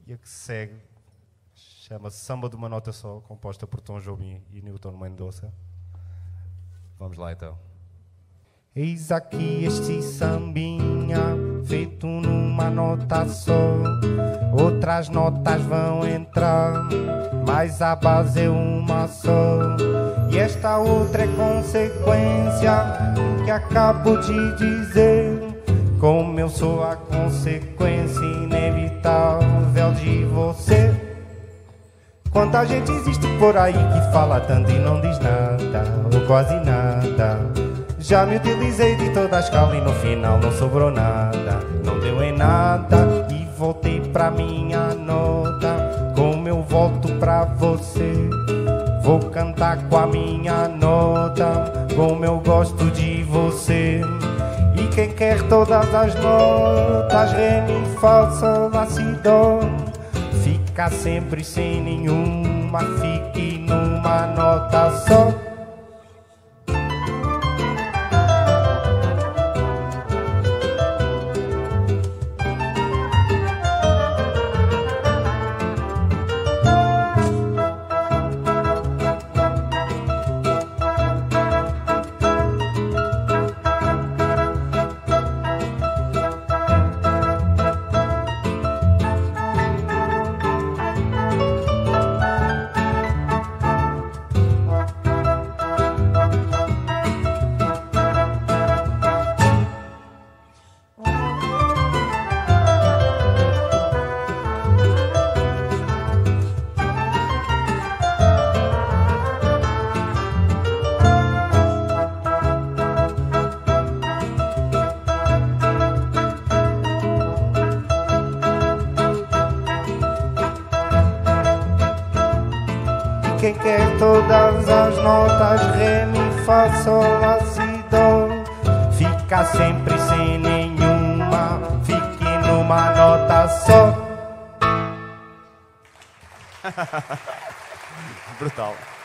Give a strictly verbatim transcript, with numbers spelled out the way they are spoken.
E a que segue chama-se Samba de uma Nota Só, composta por Tom Jobim e Newton Mendonça. Vamos lá então. Eis aqui este sambinha, feito numa nota só. Outras notas vão entrar, mas a base é uma só. E esta outra é consequência que acabo de dizer. Como eu sou a consequência inevitável de você. Quanta gente existe por aí que fala tanto e não diz nada, ou quase nada. Já me utilizei de toda a escala e no final não sobrou nada. Não deu em nada e voltei pra minha nota. Como eu volto pra você, vou cantar com a minha nota. Como eu gosto de você. E quem quer todas as notas, ré, mi, fá, sol, lá, si, dó, fica sempre sem nenhuma, fique numa nota só. Quem quer todas as notas, ré, mi, fá, sol, lá, si, dó, fica sempre sem nenhuma, fique numa nota só. Brutal.